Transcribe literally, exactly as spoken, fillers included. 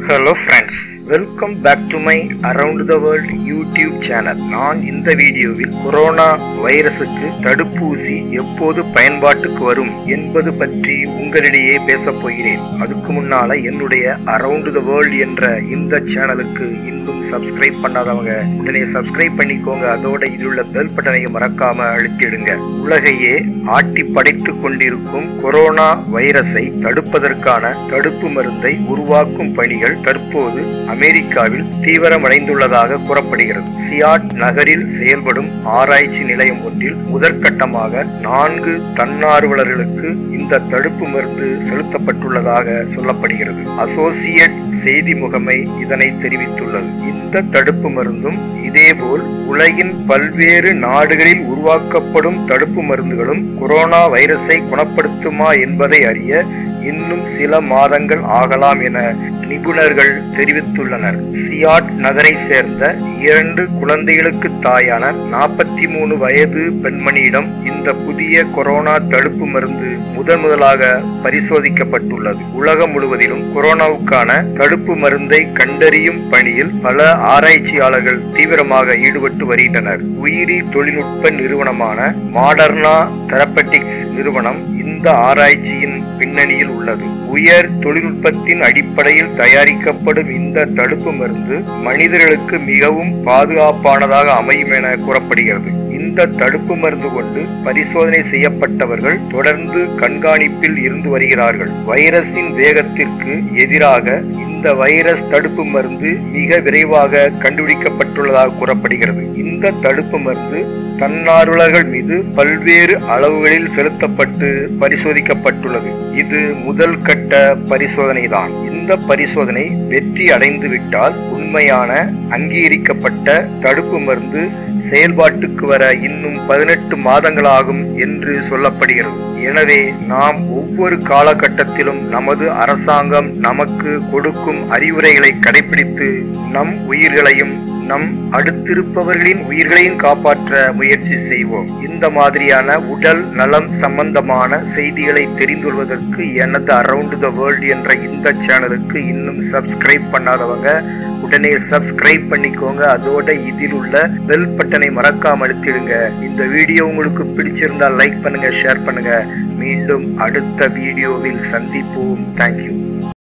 Hello friends, welcome back to my Around the World YouTube channel. நான் இந்த வீடியோவில் corona வைரசுக்கு தடுப்பூசி எப்போது பயன்பாட்டுக்கு வரும் என்பது பற்றி உங்களிடையே பேசப் போகிறேன். அதுக்கு முன்னால என்னுடைய Around the World என்ற இந்த சேனலுக்கு இன்னும் சப்ஸ்கிரைப் பண்ணாதவங்க உடனே சப்ஸ்கிரைப் பண்ணிக்கோங்க. அதோட இதில் உள்ள பெல் பட்டனையும் மறக்காம அழுத்திடுங்க. உலகையே ஆட்டி படைத்துக் கொண்டிருக்கும் கொரோனா வைரஸை தடுப்பதற்கான தடுப்பு மருந்தை உருவாக்கும் பணிகள் தற்போது அமெரிக்காவில் தீவிரமடைந்துள்ளதாக கூறப்படுகிறது. சியாட் நகரில் செயல்படும் ஆராய்ச்சி நிலையம் ஒன்றில் முதற்கட்டமாக நான்கு தன்னார்வலர்களுக்கு இந்த தடுப்பு மருந்து செலுத்தப்பட்டுள்ளதாக சொல்லப்படுகிறது. அசோசியேட் செய்தி முகமை இதனை தெரிவித்துள்ளது. இந்த தடுப்பு மருந்தும் இதேபோல் உலகின் பல்வேறு நாடுகளில் உருவாக்கப்படும் தடுப்பு மருந்துகளும் கொரோனா வைரஸை குணப்படுத்துமா என்பதை அறிய இன்னும் சில மாதங்கள் ஆகலாம் என நிபுணர்கள் தெரிவித்துள்ளனர். சியாட் நகரை சேர்ந்த இரண்டு குழந்தைகளுக்கு தாயான நாற்பத்தி மூணு வயது பெண்மணியிடம் இந்த புதிய கொரோனா தடுப்பு மருந்து முதன் முதலாக பரிசோதிக்கப்பட்டுள்ளது. உலகம் முழுவதிலும் கொரோனாவுக்கான தடுப்பு மருந்தை கண்டறியும் பணியில் பல ஆராய்ச்சியாளர்கள் தீவிரமாக ஈடுபட்டு வருகின்றனர். உயிரி தொழில்நுட்ப நிறுவனமான மாடர்னா தெரபெட்டிக்ஸ் நிறுவனம் இந்த ஆராய்ச்சியின் பின்னணியில் உள்ளது. உயர் தொழில்நுட்பத்தின் அடிப்படையில் தயாரிக்கப்படும் இந்த தடுப்பு மருந்து மனிதர்களுக்கு மிகவும் பாதுகாப்பானதாக அமையும் என கூறப்படுகிறது. இந்த தடுப்பு மருந்து கொண்டு பரிசோதனை செய்யப்பட்டவர்கள் தொடர்ந்து கண்காணிப்பில் இருந்து வருகிறார்கள். வைரஸின் வேகத்திற்கு எதிராக இந்த வைரஸ் தடுப்பு மருந்து மிக விரைவாக கண்டுபிடிக்கப்பட்டுள்ளதாக கூறப்படுகிறது. இந்த தடுப்பு மருந்து தன்னார்வலர்கள் மீது பல்வேறு அளவுகளில் செலுத்தப்பட்டு பரிசோதிக்கப்பட்டுள்ளது. இது முதல் கட்ட பரிசோதனை தான். இந்த பரிசோதனை வெற்றி அடைந்து விட்டால் உண்மையான அங்கீகரிக்கப்பட்ட தடுப்பு மருந்து செயல்பாட்டுக்கு வர இன்னும் பதினெட்டு மாதங்களாகும் என்று சொல்லப்படுகிறது. எனவே நாம் ஒவ்வொரு காலகட்டத்திலும் நமது அரசாங்கம் நமக்கு கொடுக்கும் அறிவுரைகளை கடைபிடித்து நம் உயிர்களையும் நம் அடுத்திருப்பவர்களின் உயிர்களையும் காப்பாற்ற முயற்சி செய்வோம். இந்த மாதிரியான உடல் நலம் சம்பந்தமான செய்திகளை தெரிந்து கொள்வதற்கு எனது அரவுண்ட் த வேர்ல்ட் என்ற இந்த சேனலுக்கு இன்னும் சப்ஸ்கிரைப் பண்ணாதவங்க உடனே சப்ஸ்கிரைப் பண்ணிக்கோங்க. அதோட இதில் உள்ள பெல் பட்டனை மறக்காம அழுத்திடுங்க. இந்த வீடியோ உங்களுக்கு பிடிச்சிருந்தால் லைக் பண்ணுங்க, ஷேர் பண்ணுங்க. மீண்டும் அடுத்த வீடியோவில் சந்திப்போம். தேங்க்யூ.